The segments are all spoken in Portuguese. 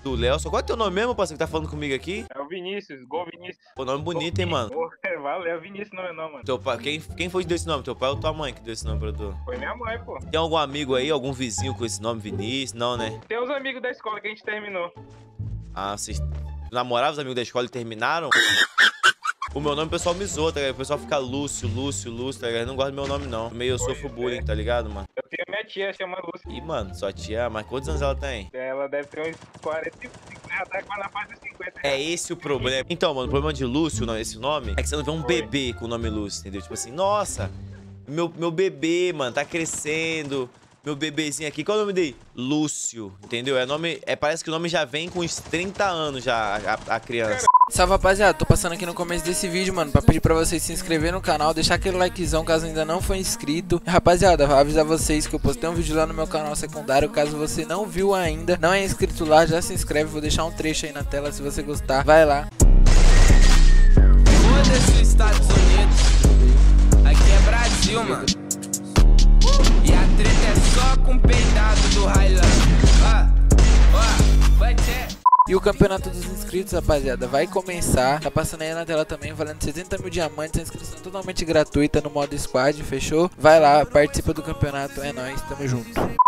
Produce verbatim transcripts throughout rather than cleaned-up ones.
Do Léo. Qual é teu nome mesmo, parceiro, que tá falando comigo aqui? É o Vinícius, Gol Vinícius. Pô, nome bonito, hein, mano? Pô, valeu, Vinícius não é não, mano. Teu pai, quem, quem foi que deu esse nome? Teu pai ou tua mãe que deu esse nome pra tu? Foi minha mãe, pô. Tem algum amigo aí, algum vizinho com esse nome, Vinícius? Não, né? Tem os amigos da escola que a gente terminou. Ah, vocês namoravam os amigos da escola e terminaram? O meu nome o pessoal me zoa, tá ligado? O pessoal fica Lúcio, Lúcio, Lúcio, tá ligado? Eu não gosto do meu nome, não. Meio eu sofro bullying, tá ligado, mano? Eu tenho minha tia, chama Lúcia. Ih, mano, sua tia, mas quantos anos ela tem? Ela deve ter uns quarenta e cinco, já tá quase na fase de cinquenta. É esse o problema. Então, mano, o problema de Lúcio, não, esse nome, é que você não vê um Oi. bebê com o nome Lúcio, entendeu? Tipo assim, nossa, meu, meu bebê, mano, tá crescendo. Meu bebezinho aqui, qual é o nome dele? Lúcio, entendeu? É nome, é, parece que o nome já vem com uns trinta anos já, a, a criança. Salve, rapaziada, tô passando aqui no começo desse vídeo, mano, pra pedir pra vocês se inscreverem no canal, deixar aquele likezão caso ainda não for inscrito. Rapaziada, vou avisar vocês que eu postei um vídeo lá no meu canal secundário, caso você não viu ainda, não é inscrito lá, já se inscreve, vou deixar um trecho aí na tela, se você gostar, vai lá. Foda-se os Estados Unidos, aqui é Brasil, mano. E a treta é só com o peidado do Highland. Ah, ah, vai ter. E o campeonato dos inscritos, rapaziada, vai começar. Tá passando aí na tela também, valendo setenta mil diamantes. A inscrição é totalmente gratuita no modo squad, fechou? Vai lá, participa do campeonato, é nóis, tamo junto.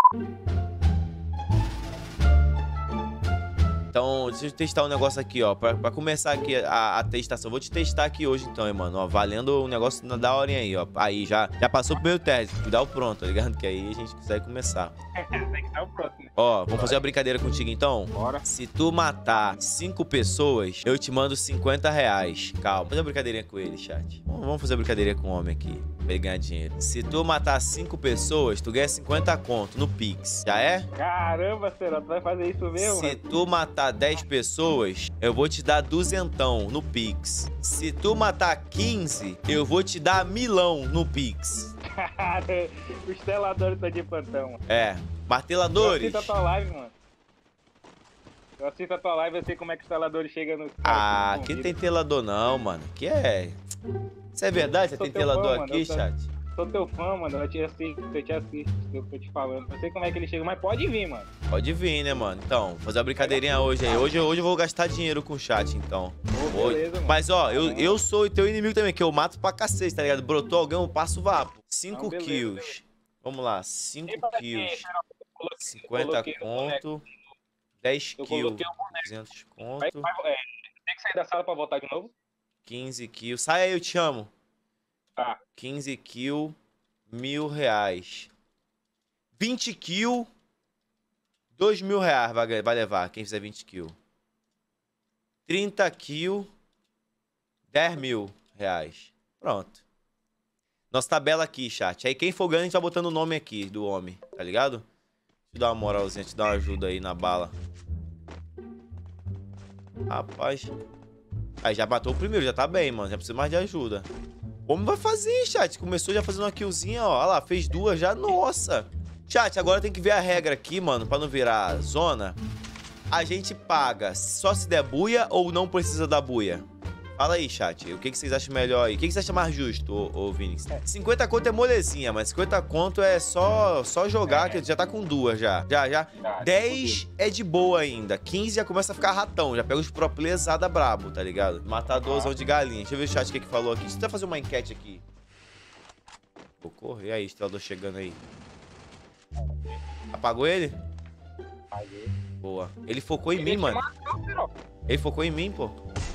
Então, deixa eu testar um negócio aqui, ó. Pra, pra começar aqui a, a testação. Vou te testar aqui hoje, então, hein, mano. Ó, valendo um negócio da horinha aí, ó. Aí, já, já passou o primeiro teste. Dá o pronto, tá ligado? Que aí a gente consegue começar. Tem que dar o próximo. Ó, vamos fazer uma brincadeira contigo, então? Bora. Se tu matar cinco pessoas, eu te mando cinquenta reais. Calma. Vamos fazer uma brincadeirinha com ele, chat. Vamos fazer uma brincadeirinha com o homem aqui. Pra ele ganhar dinheiro. Se tu matar cinco pessoas, tu ganha cinquenta conto no Pix. Já é? Caramba, será tu vai fazer isso mesmo? Se mano? tu matar dez pessoas, eu vou te dar duzentão no Pix. Se tu matar quinze, eu vou te dar milão no Pix. Cara, os teladores estão de plantão, mano. É. Eu Marteladores. assisto a tua live, mano. Eu assisto a tua live, eu sei como é que os teladores chegam no... Ah, aqui não tem telador não, mano. Aqui é... Isso é verdade? Você Sou tem teu telador fã, mano, aqui, eu sou- chat? Sou teu fã, mano. Eu te assisto, eu te assisto. Eu tô te falando. Não sei como é que ele chega, mas pode vir, mano. Pode vir, né, mano? Então, fazer uma brincadeirinha hoje aí. Hoje, hoje eu vou gastar dinheiro com o chat, então. Ô, Hoje. beleza, mano. Mas, ó, eu, eu sou teu inimigo também, que eu mato pra cacete, tá ligado? Brotou alguém, eu passo o vapo. cinco Não, beleza, kills. beleza. Vamos lá, cinco E pra kills. quem, Geraldo, eu coloquei- eu cinquenta coloquei no boneco. conto. dez Eu kills. coloquei o boneco. duzentos Vai, conto. vai, é, tem que sair da sala pra voltar de novo? quinze kills. Sai aí, eu te amo. Tá. quinze kills. Mil reais. vinte kills. Dois mil reais vai, vai levar quem fizer vinte kills. trinta kills. dez mil reais. Pronto. Nossa tabela aqui, chat. Aí quem for ganhando, a gente vai botando o nome aqui do homem, tá ligado? Deixa eu dar uma moralzinha, te dar uma ajuda aí na bala. Rapaz. Aí já matou o primeiro, já tá bem, mano. Já precisa mais de ajuda. O homem vai fazer, chat. Começou já fazendo uma killzinha, ó. Olha lá, fez duas já. Nossa. Chat, agora tem que ver a regra aqui, mano, pra não virar zona. A gente paga só se der buia ou não precisa da buia? Fala aí, chat. O que, que vocês acham melhor aí? O que, que você acha mais justo, ô, ô Vini? cinquenta conto é molezinha, mas cinquenta conto é só, só jogar, que já tá com duas já. Já, já. dez é de boa ainda. quinze já começa a ficar ratão. Já pega os pro playerada brabo, tá ligado? Matadorzão de galinha. Deixa eu ver o chat o que, que falou aqui. Deixa eu até fazer uma enquete aqui. Vou correr. E aí, estrelador chegando aí. Apagou ele? Apaguei. Boa. Ele focou em mim, mano. Ele focou em mim, pô.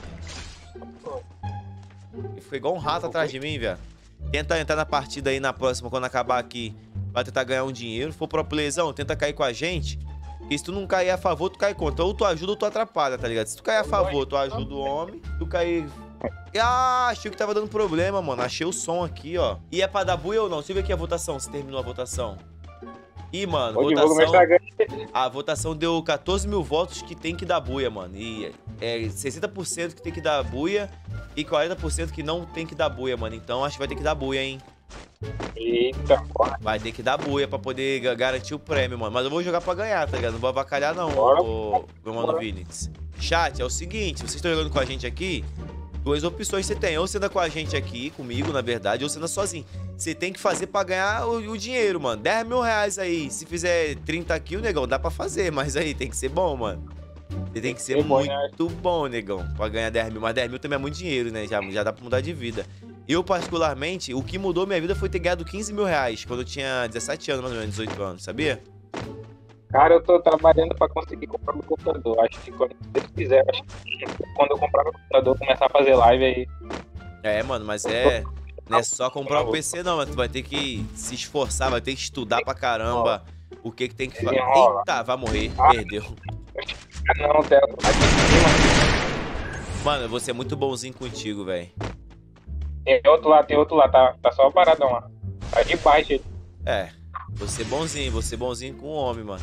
Ele ficou igual um rato atrás de mim, velho. Tenta entrar na partida aí na próxima, quando acabar aqui. Vai tentar ganhar um dinheiro. Se for pro playzão, tenta cair com a gente. Porque se tu não cair a favor, tu cai contra. Ou tu ajuda ou tu atrapalha, tá ligado? Se tu cair a favor, tu ajuda o homem. Se tu cair... Ah, achei que tava dando problema, mano. Achei o som aqui, ó. E é pra dar buia ou não? Deixa eu ver aqui a votação, se terminou a votação. Ih, mano, Vou divulgar meu votação... Instagram. A votação deu quatorze mil votos que tem que dar buia, mano. E é sessenta por cento que tem que dar buia e quarenta por cento que não tem que dar buia, mano. Então acho que vai ter que dar buia, hein? Eita, bora. Vai ter que dar buia pra poder ga- garantir o prêmio, mano. Mas eu vou jogar pra ganhar, tá ligado? Não vou avacalhar, não, Bora. ô, meu mano Bora. Vinícius. Chat, é o seguinte, vocês estão jogando com a gente aqui, duas opções você tem. Ou você anda com a gente aqui, comigo, na verdade, ou você anda sozinho. Você tem que fazer pra ganhar o, o dinheiro, mano. dez mil reais aí. Se fizer trinta kills, negão, dá pra fazer. Mas aí tem que ser bom, mano. Você tem que ser É bom, né? muito bom, negão, pra ganhar dez mil. Mas dez mil também é muito dinheiro, né? Já, já dá pra mudar de vida. Eu, particularmente, o que mudou minha vida foi ter ganhado quinze mil reais quando eu tinha dezessete anos, mais ou menos, dezoito anos, sabia? Cara, eu tô trabalhando pra conseguir comprar meu computador. Acho que quando eu quiser, acho que quando eu comprar meu computador, começar a fazer live aí. É, mano, mas é... Não é só comprar um P C, não, mas tu vai ter que se esforçar, vai ter que estudar pra caramba o que que tem que fazer. Eita, vai morrer, perdeu. Não, Theo, vai aqui em cima. Mano, eu vou ser muito bonzinho contigo, velho. Tem outro lá, tem outro lá, tá, tá só paradão lá. Tá de baixo ele. É, vou ser bonzinho, vou ser bonzinho com o homem, mano.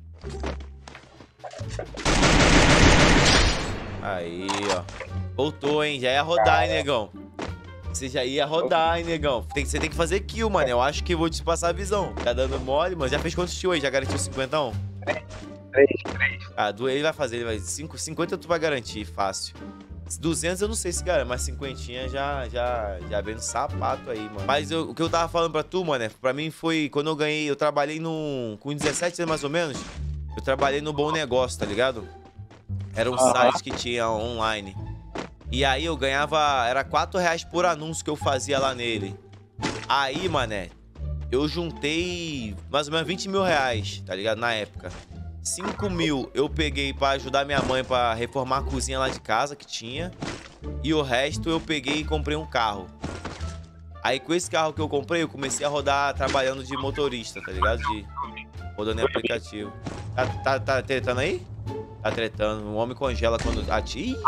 Aí, ó. Voltou, hein? Já ia rodar, hein, negão? Você já ia rodar, hein, negão? Tem, você tem que fazer kill, mano. Eu acho que eu vou te passar a visão. Tá dando mole, mano. Já fez quantos kills aí? Já garantiu cinquentão? Três, três. Ah, do ele vai fazer. Ele vai... cinco, cinquenta tu vai garantir, fácil. duzentos eu não sei se garante, mas cinquenta já, já, já vem no sapato aí, mano. Mas eu, o que eu tava falando pra tu, mano, é, pra mim foi quando eu ganhei, eu trabalhei num, com dezessete anos mais ou menos, eu trabalhei no Bom Negócio, tá ligado? Era um Uhum. site que tinha online. E aí eu ganhava, era quatro reais por anúncio que eu fazia lá nele. Aí, mané, eu juntei mais ou menos vinte mil reais, tá ligado? Na época. cinco mil eu peguei pra ajudar minha mãe pra reformar a cozinha lá de casa que tinha. E o resto eu peguei e comprei um carro. Aí com esse carro que eu comprei, eu comecei a rodar trabalhando de motorista, tá ligado? De... Rodando em aplicativo. Tá, tá, tá tretando aí? Tá tretando. O homem congela quando... Ati...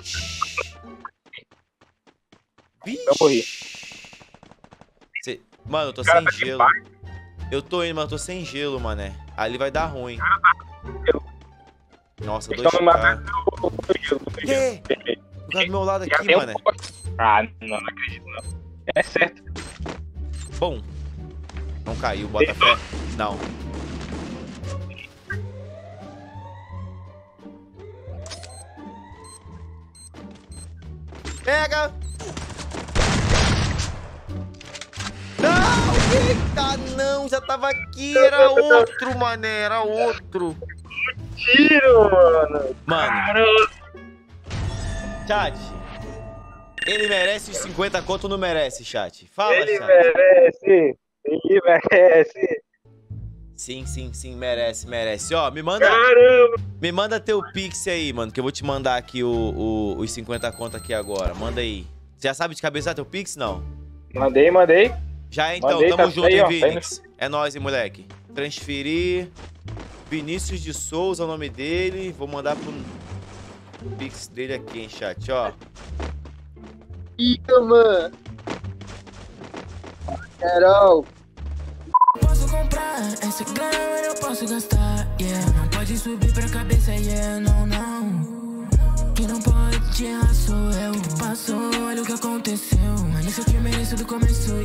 Eu morri. Cê... Mano, eu tô sem gelo. Eu tô indo, mas eu tô sem gelo, mané. Ali vai dar ruim. Nossa, dois Estão me caras. matando do gelo, do Que? gelo. O cara do meu lado Já aqui, tem um mané. poste. Ah, não, não acredito não. É certo. Bom. Não caiu, bota fé. Não. Pega! Não! Eita, não! Já tava aqui, era outro, mané, era outro. Tiro, mano. Mano, Caramba. chat. Ele merece os cinquenta conto ou não merece, chat? Fala, Ele chat. merece. Ele merece. Sim, sim, sim, merece, merece. Ó, me manda, Caramba. me manda teu pix aí, mano, que eu vou te mandar aqui o, o- os cinquenta conto aqui agora. Manda aí. Você já sabe de cabeça teu pix, não? Mandei, mandei. Já então, Mandei, tamo tá junto, aí, hein, ó, tá aí Vinix? É nóis, hein, moleque. Transferir. Vinícius de Souza é o nome dele. Vou mandar pro pix dele aqui, hein, chat, ó. Fica, mano. Carol. Posso comprar essa grana, eu posso gastar, yeah. Não pode subir pra cabeça, yeah, não, não. Quem não pode errar sou eu. Passou, olha o que aconteceu. Mas isso eu te mereço do começo,